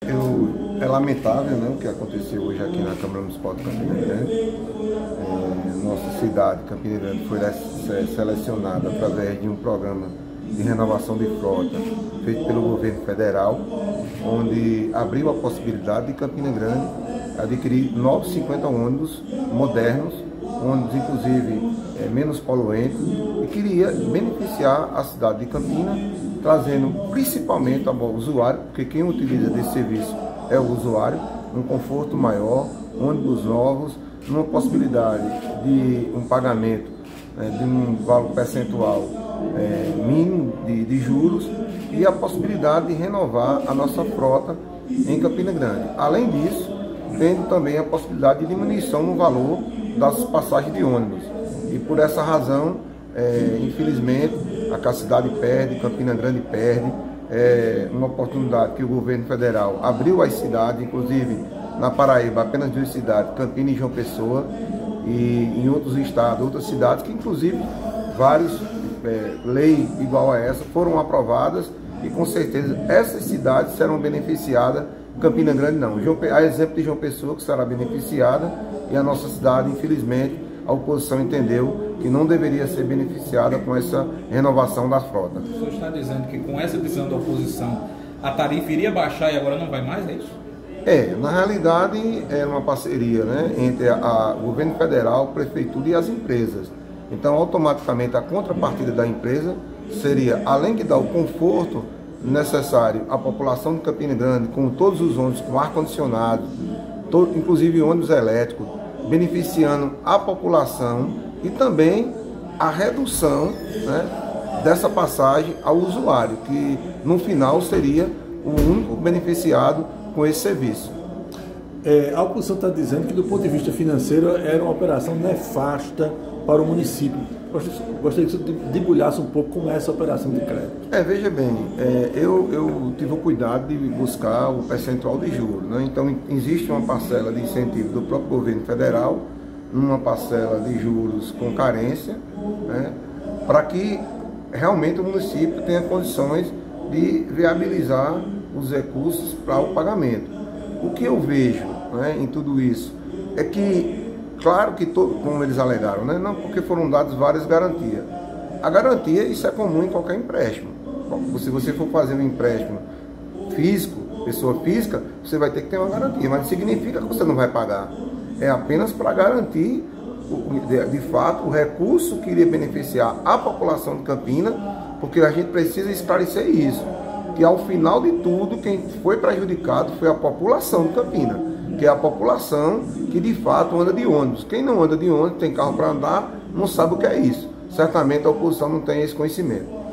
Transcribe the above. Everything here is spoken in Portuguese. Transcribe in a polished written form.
É lamentável, né, o que aconteceu hoje aqui na Câmara Municipal de Campina Grande. Nossa cidade, Campina Grande, foi selecionada através de um programa de renovação de frota feito pelo governo federal, onde abriu a possibilidade de Campina Grande adquirir novos 50 ônibus modernos, ônibus inclusive menos poluentes, e queria beneficiar a cidade de Campina, trazendo principalmente ao usuário, porque quem utiliza desse serviço é o usuário, um conforto maior, ônibus novos, uma possibilidade de um pagamento de um valor percentual mínimo de juros e a possibilidade de renovar a nossa frota em Campina Grande. Além disso, tendo também a possibilidade de diminuição no valor das passagens de ônibus. E por essa razão, infelizmente, a cidade perde, Campina Grande perde. Uma oportunidade que o governo federal abriu às cidades, inclusive na Paraíba, apenas 2 cidades, Campina e João Pessoa, e em outros estados, outras cidades, que inclusive várias leis igual a essa foram aprovadas e com certeza essas cidades serão beneficiadas, Campina Grande não. A exemplo de João Pessoa, que será beneficiada, e a nossa cidade, infelizmente, a oposição entendeu que não deveria ser beneficiada com essa renovação da frota. O senhor está dizendo que com essa decisão da oposição a tarifa iria baixar e agora não vai mais, é isso? Na realidade é uma parceria, né, entre o governo federal, prefeitura e as empresas. Então automaticamente a contrapartida da empresa seria, além de dar o conforto necessário à população de Campina Grande, com todos os ônibus com ar-condicionado, inclusive ônibus elétricos, beneficiando a população e também a redução, né, dessa passagem ao usuário, que no final seria o único beneficiado com esse serviço. A oposição está dizendo que do ponto de vista financeiro era uma operação nefasta para o município. Gostaria que você debulhasse um pouco como é essa operação de crédito. Veja bem, eu tive o cuidado de buscar o percentual de juros, né? Então existe uma parcela de incentivo do próprio governo federal, uma parcela de juros com carência, né, para que realmente o município tenha condições de viabilizar os recursos para o pagamento. O que eu vejo, né, em tudo isso é que, claro que, como eles alegaram, né, não, porque foram dadas várias garantias. A garantia, isso é comum em qualquer empréstimo. Se você for fazer um empréstimo físico, pessoa física, você vai ter que ter uma garantia, mas não significa que você não vai pagar. É apenas para garantir, de fato, o recurso que iria beneficiar a população de Campina, porque a gente precisa esclarecer isso, que ao final de tudo, quem foi prejudicado foi a população de Campina, que é a população que de fato anda de ônibus. Quem não anda de ônibus, tem carro para andar, não sabe o que é isso. Certamente a oposição não tem esse conhecimento.